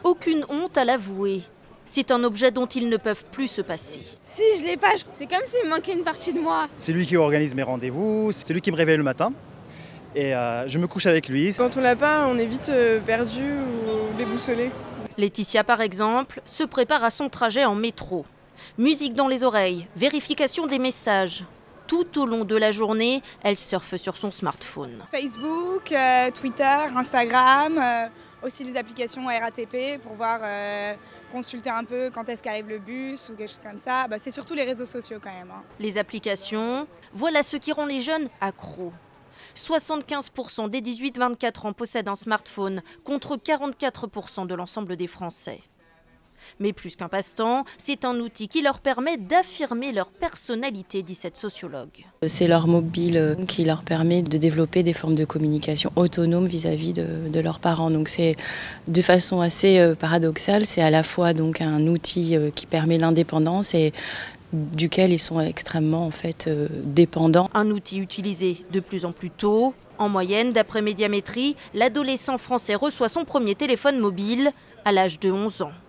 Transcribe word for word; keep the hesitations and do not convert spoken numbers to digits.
Aucune honte à l'avouer. C'est un objet dont ils ne peuvent plus se passer. Si je l'ai pas, c'est comme s'il me manquait une partie de moi. C'est lui qui organise mes rendez-vous, c'est lui qui me réveille le matin. Et euh, je me couche avec lui. Quand on l'a pas, on est vite euh, perdu ou déboussolé. Laetitia, par exemple, se prépare à son trajet en métro. Musique dans les oreilles, vérification des messages. Tout au long de la journée, elle surfe sur son smartphone. Facebook, euh, Twitter, Instagram, euh, aussi les applications R A T P pour voir, euh, consulter un peu quand est-ce qu'arrive le bus ou quelque chose comme ça. Bah, c'est surtout les réseaux sociaux quand même. Hein. Les applications, voilà ce qui rend les jeunes accros. soixante-quinze pour cent des dix-huit vingt-quatre ans possèdent un smartphone, contre quarante-quatre pour cent de l'ensemble des Français. Mais plus qu'un passe-temps, c'est un outil qui leur permet d'affirmer leur personnalité, dit cette sociologue. C'est leur mobile qui leur permet de développer des formes de communication autonomes vis-à-vis de, de leurs parents. Donc c'est de façon assez paradoxale, c'est à la fois donc un outil qui permet l'indépendance et duquel ils sont extrêmement en fait euh, dépendants. Un outil utilisé de plus en plus tôt. En moyenne, d'après Médiamétrie, l'adolescent français reçoit son premier téléphone mobile à l'âge de onze ans.